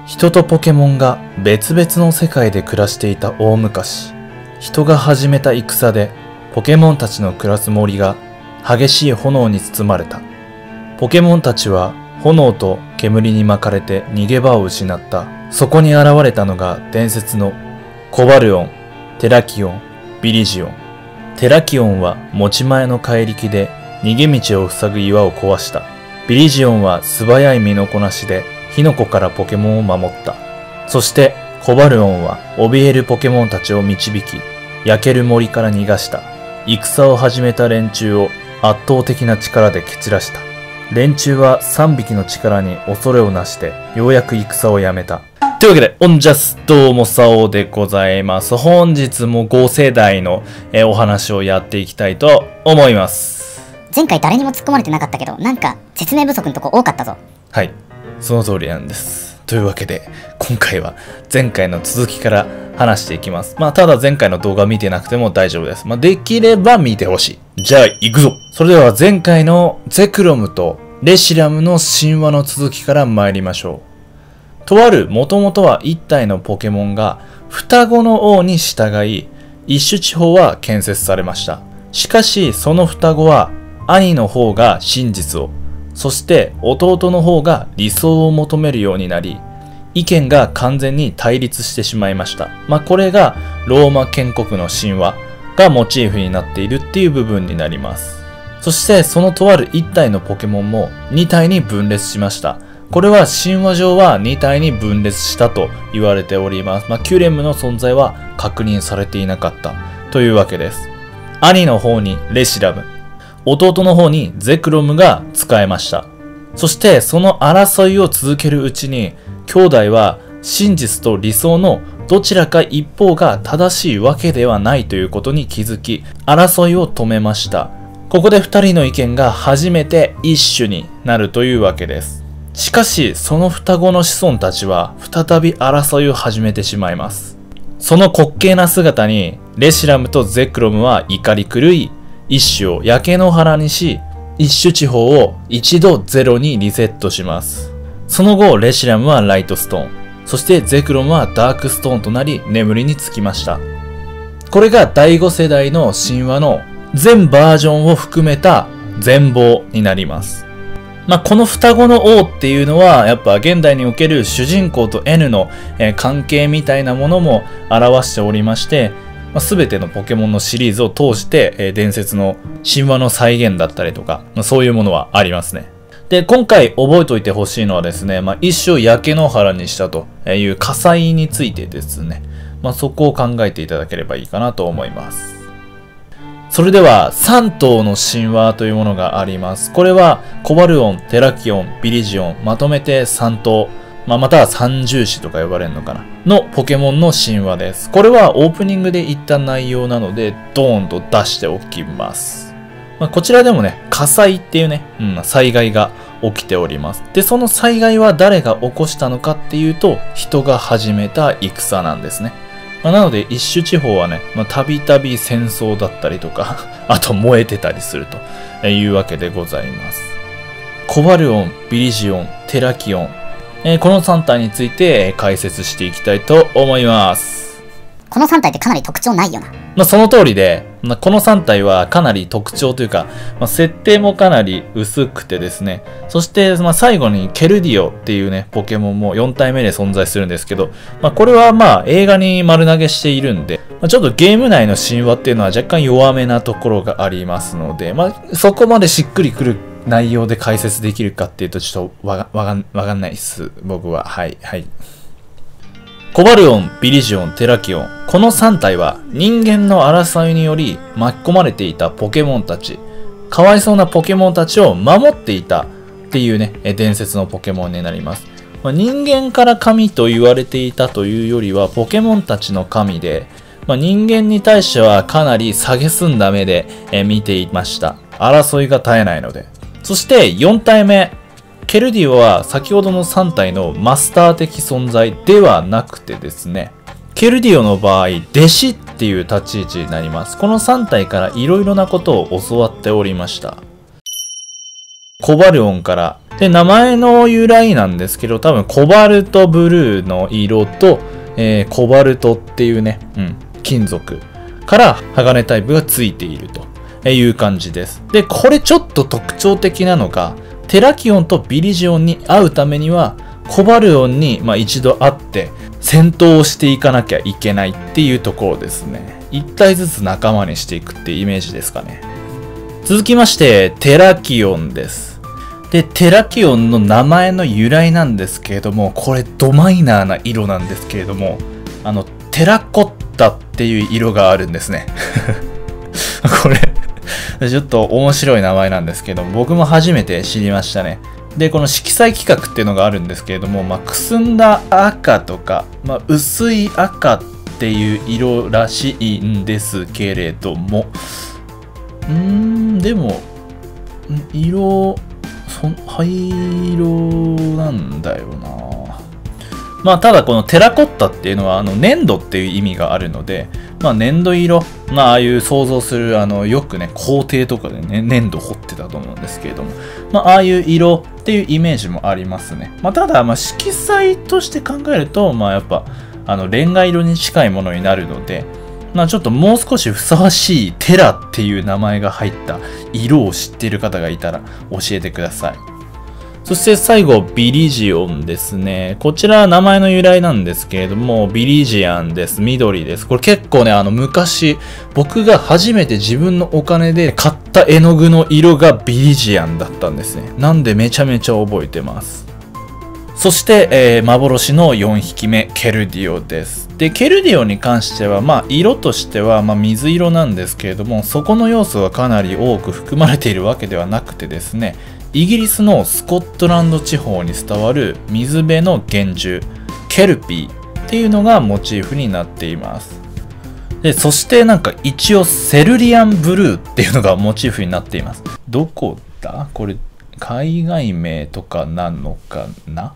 人とポケモンが別々の世界で暮らしていた大昔、人が始めた戦でポケモンたちの暮らす森が激しい炎に包まれた。ポケモンたちは炎と煙に巻かれて逃げ場を失った。そこに現れたのが伝説のコバルオン、テラキオン、ビリジオン。テラキオンは持ち前の怪力で逃げ道を塞ぐ岩を壊した。ビリジオンは素早い身のこなしで火の粉からポケモンを守った。そしてコバルオンは怯えるポケモンたちを導き、焼ける森から逃がした。戦を始めた連中を圧倒的な力で蹴散らした。連中は3匹の力に恐れをなしてようやく戦をやめた。というわけで、オンジャスどうもさおでございます。本日も5世代のお話をやっていきたいと思います。 前回誰にも突っ込まれてなかったけど、なんか説明不足のとこ多かったぞ。 はい、その通りなんです。というわけで、今回は前回の続きから話していきます。ただ前回の動画見てなくても大丈夫です。できれば見てほしい。じゃあ行くぞ。それでは前回のゼクロムとレシラムの神話の続きから参りましょう。とあるもともとは一体のポケモンが双子の王に従い、一種地方は建設されました。しかしその双子は兄の方が真実を、そして弟の方が理想を求めるようになり、意見が完全に対立してしまいました。これがローマ建国の神話がモチーフになっているっていう部分になります。そしてそのとある一体のポケモンも2体に分裂しました。これは神話上は2体に分裂したと言われております。キュレムの存在は確認されていなかったというわけです。兄の方にレシラム、弟の方にゼクロムが使えました。そしてその争いを続けるうちに、兄弟は真実と理想のどちらか一方が正しいわけではないということに気づき、争いを止めました。ここで2人の意見が初めて一種になるというわけです。しかしその双子の子孫たちは再び争いを始めてしまいます。その滑稽な姿にレシラムとゼクロムは怒り狂い、一種を焼け野原にし、一種地方を一度ゼロにリセットします。その後レシラムはライトストーン、そしてゼクロムはダークストーンとなり眠りにつきました。これが第5世代の神話の全バージョンを含めた全貌になります。この双子の王っていうのはやっぱ現代における主人公と N の関係みたいなものも表しておりまして、全てのポケモンのシリーズを通して伝説の神話の再現だったりとか、そういうものはありますね。で、今回覚えておいてほしいのはですね、一種を焼け野原にしたという火災についてですね、そこを考えていただければいいかなと思います。それでは3頭の神話というものがあります。これはコバルオン、テラキオン、ビリジオン、まとめて3頭、または三獣士とか呼ばれるのかなのポケモンの神話です。これはオープニングで言った内容なのでドーンと出しておきます。こちらでもね、火災っていうね、災害が起きております。で、その災害は誰が起こしたのかっていうと、人が始めた戦なんですね。なので一種地方はね、たびたび戦争だったりとか、あと燃えてたりするというわけでございます。コバルオン、ビリジオン、テラキオン、この3体について解説していきたいと思います。 この3体ってかなり特徴ないよな。 その通りで、この3体はかなり特徴というか、設定もかなり薄くてですね、そして最後にケルディオっていうね、ポケモンも4体目で存在するんですけど、これは映画に丸投げしているんで、ちょっとゲーム内の神話っていうのは若干弱めなところがありますので、そこまでしっくりくる内容で解説できるかっていうとちょっとわかんないっす、僕は。はい。コバルオン、ビリジオン、テラキオン。この3体は人間の争いにより巻き込まれていたポケモンたち、かわいそうなポケモンたちを守っていたっていうね、伝説のポケモンになります。人間から神と言われていたというよりはポケモンたちの神で、人間に対してはかなり蔑んだ目で見ていました。争いが絶えないので。そして4体目。ケルディオは先ほどの3体のマスター的存在ではなくてですね、ケルディオの場合、弟子っていう立ち位置になります。この3体からいろいろなことを教わっておりました。コバルオンからで、名前の由来なんですけど、多分コバルトブルーの色と、コバルトっていうね、金属から鋼タイプがついているという感じです。で、これちょっと特徴的なのが、テラキオンとビリジオンに会うためには、コバルオンに一度会って戦闘をしていかなきゃいけないっていうところですね。一体ずつ仲間にしていくっていうイメージですかね。続きまして、テラキオンです。で、テラキオンの名前の由来なんですけれども、これドマイナーな色なんですけれども、テラコッタっていう色があるんですね。これ、ちょっと面白い名前なんですけど、僕も初めて知りましたね。で、この色彩規格っていうのがあるんですけれども、くすんだ赤とか、薄い赤っていう色らしいんですけれども、でも、灰色なんだよな。ただこのテラコッタっていうのは粘土っていう意味があるので、粘土色、ああいう想像するよくね、校庭とかでね、粘土掘ってたと思うんですけれども、ああいう色っていうイメージもありますね。ただ、色彩として考えると、やっぱ、レンガ色に近いものになるので、ちょっともう少しふさわしいテラっていう名前が入った色を知っている方がいたら教えてください。そして最後、ビリジオンですね。こちらは名前の由来なんですけれども、ビリジアンです。緑です。これ結構ね、昔、僕が初めて自分のお金で買った絵の具の色がビリジアンだったんですね。なんでめちゃめちゃ覚えてます。そして、幻の4匹目、ケルディオです。で、ケルディオに関しては、色としては、水色なんですけれども、そこの要素がかなり多く含まれているわけではなくてですね、イギリスのスコットランド地方に伝わる水辺の原獣、ケルピーっていうのがモチーフになっています。で、そして一応セルリアンブルーっていうのがモチーフになっています。どこだ？これ、海外名とかなのかな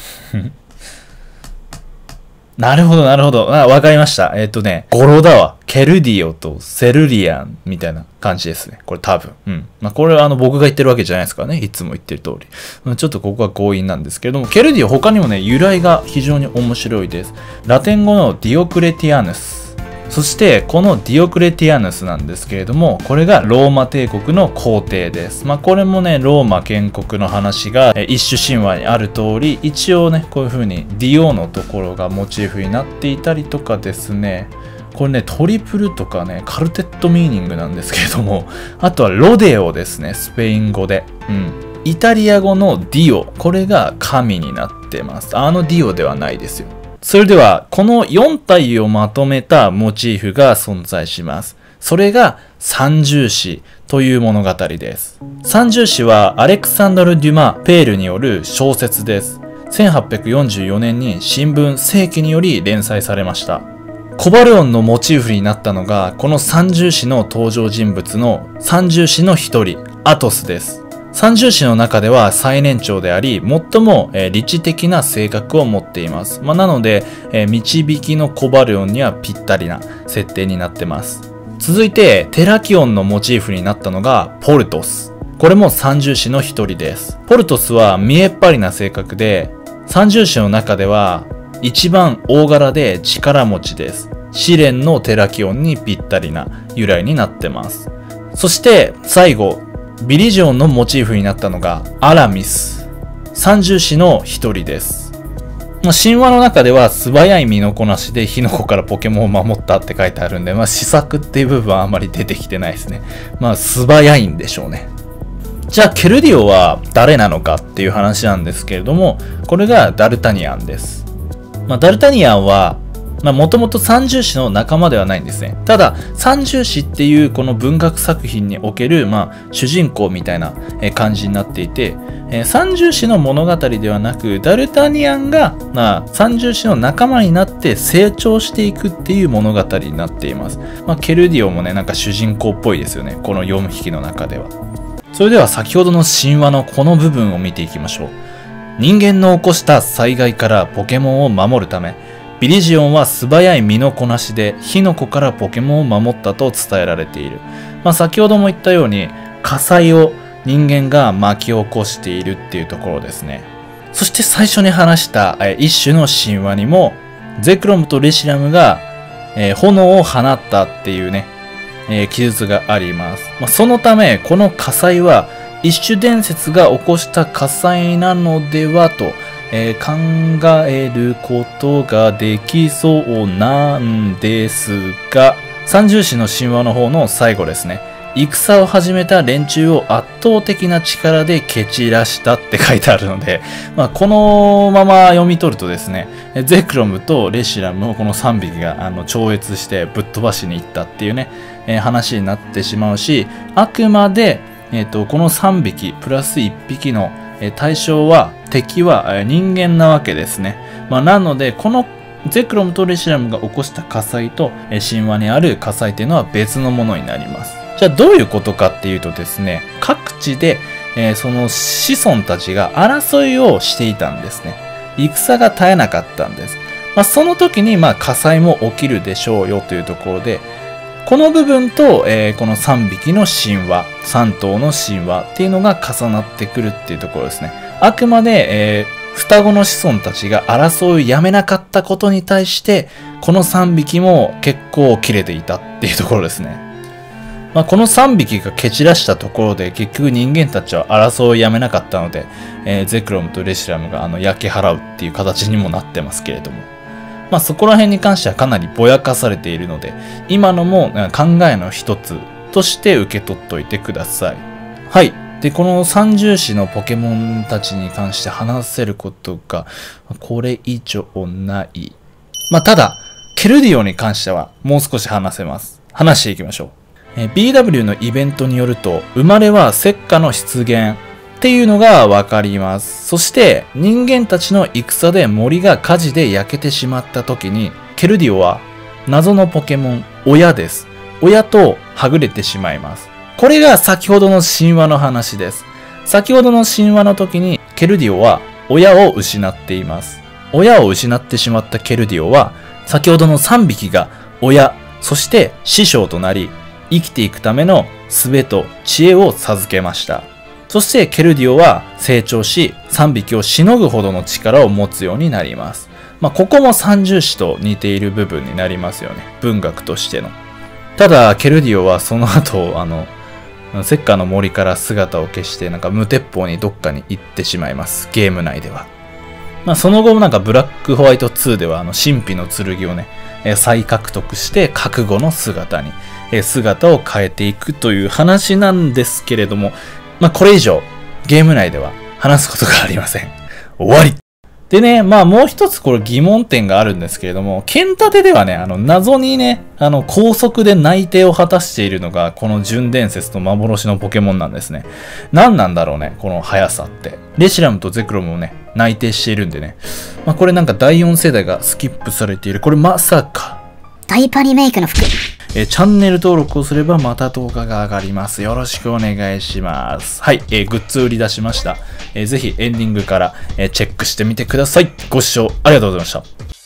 なるほど、なるほど。わかりました。語呂だわ。ケルディオとセルリアンみたいな感じですね。これ多分。これは僕が言ってるわけじゃないですからね。いつも言ってる通り。ちょっとここは強引なんですけれども、ケルディオ他にもね、由来が非常に面白いです。ラテン語のディオクレティアヌス。そして、このディオクレティアヌスなんですけれども、これがローマ帝国の皇帝です。これもね、ローマ建国の話が一種神話にある通り、一応ね、こういう風にディオのところがモチーフになっていたりとかですね、これね、トリプルとかね、カルテットミーニングなんですけれども、あとはロデオですね、スペイン語で。イタリア語のディオ、これが神になってます。ディオではないですよ。それでは、この4体をまとめたモチーフが存在します。それが三重詩という物語です。三重詩はアレクサンドル・デュマ・ペールによる小説です。1844年に新聞世紀により連載されました。コバルオンのモチーフになったのが、この三重詩の登場人物の三重詩の一人、アトスです。三重詩の中では最年長であり、最も理知的な性格を持っています。なので、導きのコバルオンにはぴったりな設定になってます。続いて、テラキオンのモチーフになったのがポルトス。これも三重詩の一人です。ポルトスは見えっ張りな性格で、三重詩の中では一番大柄で力持ちです。試練のテラキオンにぴったりな由来になってます。そして最後、ビリジオンのモチーフになったのがアラミス。三重詩の一人です。神話の中では素早い身のこなしで火の粉からポケモンを守ったって書いてあるんで、試作っていう部分はあんまり出てきてないですね。素早いんでしょうね。じゃあケルディオは誰なのかっていう話なんですけれども、これがダルタニアンです。ダルタニアンはもともと三重詩の仲間ではないんですね。ただ、三重詩っていうこの文学作品における、主人公みたいな感じになっていて、三重詩の物語ではなく、ダルタニアンが、三重詩の仲間になって成長していくっていう物語になっています。ケルディオもね、主人公っぽいですよね。この4匹の中では。それでは先ほどの神話のこの部分を見ていきましょう。人間の起こした災害からポケモンを守るため、ビリジオンは素早い身のこなしで火の粉からポケモンを守ったと伝えられている。先ほども言ったように火災を人間が巻き起こしているっていうところですね。そして最初に話した一種の神話にも、ゼクロムとレシラムが炎を放ったっていうね、記述があります。そのため、この火災は一種伝説が起こした火災なのではと、考えることができそうなんですが、三銃士の神話の方の最後ですね。戦を始めた連中を圧倒的な力で蹴散らしたって書いてあるので、このまま読み取るとですね、ゼクロムとレシラムをこの3匹が超越してぶっ飛ばしに行ったっていうね、話になってしまうし、あくまで、この3匹プラス1匹の対象は、敵は人間なわけですね。なので、このゼクロムとレシラムが起こした火災と神話にある火災っていうのは別のものになります。じゃあどういうことかっていうとですね、各地で、その子孫たちが争いをしていたんですね。戦が絶えなかったんです。その時に火災も起きるでしょうよというところで、この部分と、この3匹の神話、3頭の神話っていうのが重なってくるっていうところですね。あくまで、双子の子孫たちが争いをやめなかったことに対して、この3匹も結構切れていたっていうところですね。この3匹が蹴散らしたところで結局人間たちは争いをやめなかったので、ゼクロムとレシラムが焼き払うっていう形にもなってますけれども。そこら辺に関してはかなりぼやかされているので、今のも考えの一つとして受け取っといてください。はい。で、この三銃士のポケモンたちに関して話せることが、これ以上ない。ただ、ケルディオに関してはもう少し話せます。話していきましょう。BW のイベントによると、生まれは石化の出現っていうのがわかります。そして人間たちの戦で森が火事で焼けてしまった時に、ケルディオは謎のポケモン、親です。親とはぐれてしまいます。これが先ほどの神話の話です。先ほどの神話の時にケルディオは親を失っています。親を失ってしまったケルディオは、先ほどの3匹が親、そして師匠となり、生きていくための術と知恵を授けました。そしてケルディオは成長し、3匹をしのぐほどの力を持つようになります。ここも三銃士と似ている部分になりますよね。文学としての。ただ、ケルディオはその後、石化の森から姿を消して、無鉄砲にどっかに行ってしまいます。ゲーム内では。その後もブラックホワイト2では神秘の剣をね、再獲得して覚悟の姿に、姿を変えていくという話なんですけれども、これ以上ゲーム内では話すことがありません。終わり。でね、もう一つこれ疑問点があるんですけれども、剣立てではね、謎にね、高速で内定を果たしているのが、この純伝説と幻のポケモンなんですね。何なんだろうね、この速さって。レシラムとゼクロムもね、内定しているんでね。これ第4世代がスキップされている。これまさか。 ダイパリメイクの服。 チャンネル登録をすればまた動画が上がります。よろしくお願いします。はい、グッズ売り出しました。ぜひエンディングからチェックしてみてください。ご視聴ありがとうございました。